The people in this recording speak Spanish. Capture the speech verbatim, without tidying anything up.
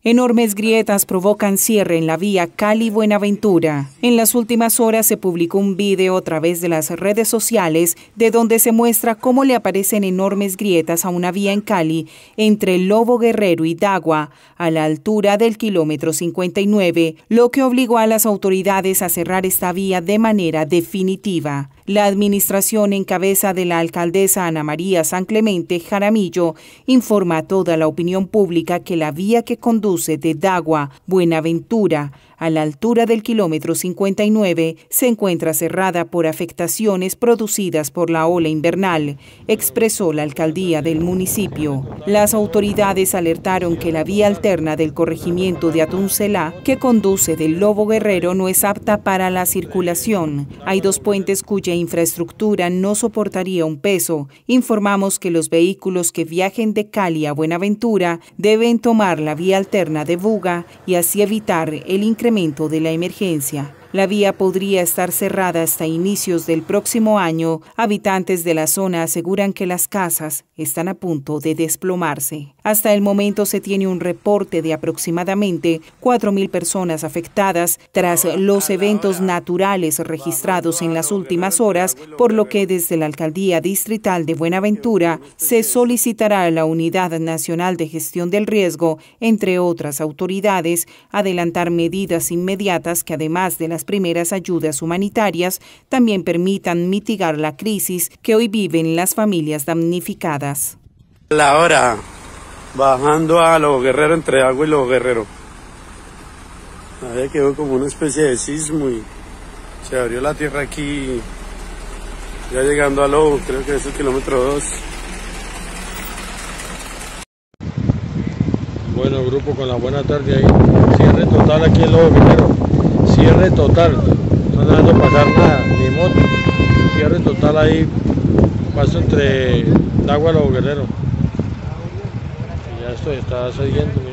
Enormes grietas provocan cierre en la vía Cali-Buenaventura. En las últimas horas se publicó un video a través de las redes sociales de donde se muestra cómo le aparecen enormes grietas a una vía en Cali entre Lobo Guerrero y Dagua, a la altura del kilómetro cincuenta y nueve, lo que obligó a las autoridades a cerrar esta vía de manera definitiva. La administración en cabeza de la alcaldesa Ana María San Clemente Jaramillo informa a toda la opinión pública que la vía que conduce de Dagua, Buenaventura, a la altura del kilómetro cincuenta y nueve, se encuentra cerrada por afectaciones producidas por la ola invernal, expresó la alcaldía del municipio. Las autoridades alertaron que la vía alterna del corregimiento de Atuncelá, que conduce del Lobo Guerrero, no es apta para la circulación. Hay dos puentes cuya infraestructura no soportaría un peso. Informamos que los vehículos que viajen de Cali a Buenaventura deben tomar la vía alterna de Buga y así evitar el incremento de la emergencia. La vía podría estar cerrada hasta inicios del próximo año. Habitantes de la zona aseguran que las casas están a punto de desplomarse. Hasta el momento se tiene un reporte de aproximadamente cuatro mil personas afectadas tras los eventos naturales registrados en las últimas horas, por lo que desde la Alcaldía Distrital de Buenaventura se solicitará a la Unidad Nacional de Gestión del Riesgo, entre otras autoridades, adelantar medidas inmediatas que, además de las primeras ayudas humanitarias, también permitan mitigar la crisis que hoy viven las familias damnificadas. La hora bajando a Lobo Guerrero, entre Agua y Lobo Guerrero. Ahí quedó como una especie de sismo y se abrió la tierra aquí, ya llegando a Lobo, creo que es el kilómetro dos. Bueno, grupo, con la buena tarde ahí. Cierre total aquí en Lobo Guerrero. Cierre total. No dejando pasar nada, ni moto. Cierre total ahí. Paso entre Dagua y Lobo Guerrero. Y ya esto está siguiendo.